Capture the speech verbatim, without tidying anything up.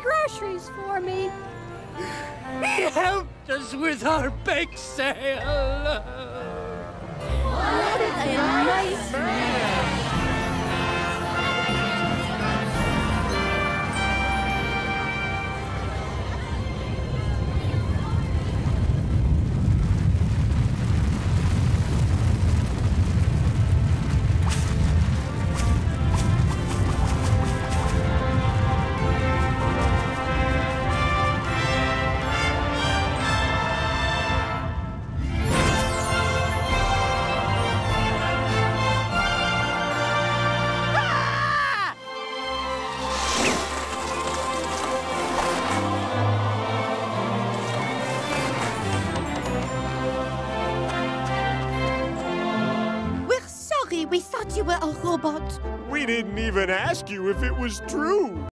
groceries for me. He helped us with our bake sale. What a nice man. We thought you were a robot. We didn't even ask you if it was true.